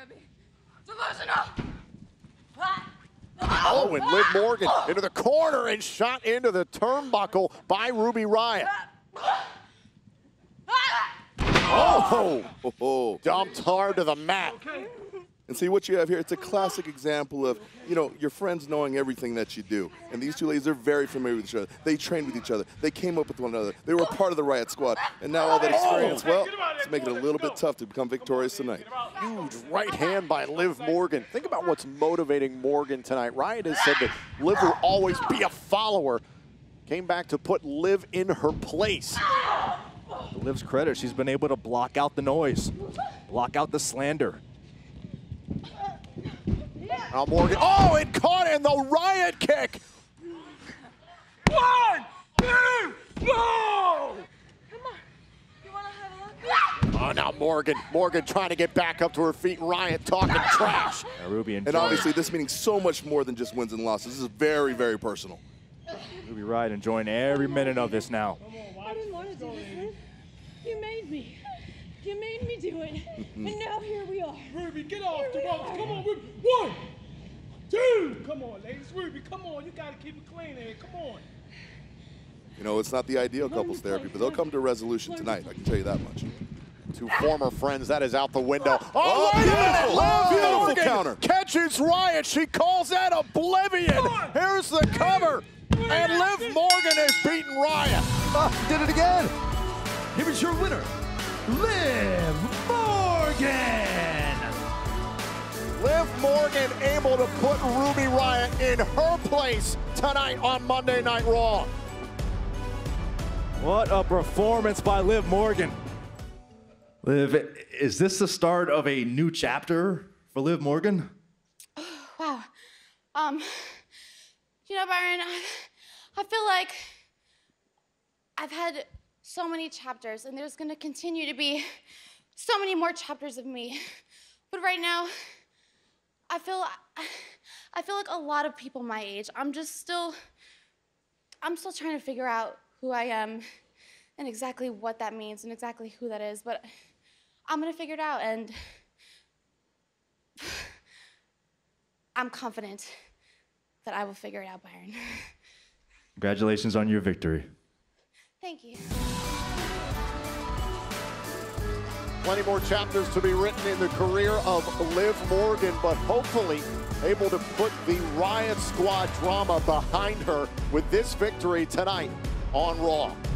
Ruby. Delusional. Oh, and Liv Morgan into the corner and shot into the turnbuckle by Ruby Riott. Oh, dumped hard to the mat. And see what you have here, it's a classic example of, you know, your friends knowing everything that you do. And these two ladies, they're very familiar with each other. They trained with each other. They came up with one another. They were part of the Riott Squad. And now all that experience, well, it's making it a little bit tough to become victorious tonight. Huge right hand by Liv Morgan. Think about what's motivating Morgan tonight. Riott has said that Liv will always be a follower. Came back to put Liv in her place. To Liv's credit, she's been able to block out the noise, block out the slander. Now Morgan, oh, it caught in the Riott kick. 1, 2, go! Come on. You want to have a look? Oh, now Morgan trying to get back up to her feet. Riott talking trash. Ruby and obviously this meaning so much more than just wins and losses. This is very, very personal. Ruby Riott enjoying every minute of this now. I didn't want to do this, Liv. You made me. You made me do it. And now here we are. Ruby, get off the ropes. Come on, Ruby. 1, 2. Come on, ladies. Ruby, come on. You got to keep it clean here. Come on. You know, it's not the ideal couples therapy, but they'll come to a resolution tonight. I can tell you that much. Two former friends, that is out the window. Oh, wait beautiful. a minute. Liv Morgan Counter. catches Riott. She calls that oblivion. Here's the cover. And Liv Morgan has beaten Riott. Did it again. Here is your winner, Liv Morgan. Liv Morgan able to put Ruby Riott in her place tonight on Monday Night Raw. What a performance by Liv Morgan. Liv, is this the start of a new chapter for Liv Morgan? Wow. You know, Byron, I feel like I've had so many chapters, and there's going to continue to be so many more chapters of me. But right now, I feel like a lot of people my age. I'm still trying to figure out who I am and exactly what that means and exactly who that is. But I'm going to figure it out, and I'm confident that I will figure it out, Byron. Congratulations on your victory. Thank you. Plenty more chapters to be written in the career of Liv Morgan, but hopefully able to put the Riott Squad drama behind her with this victory tonight on Raw.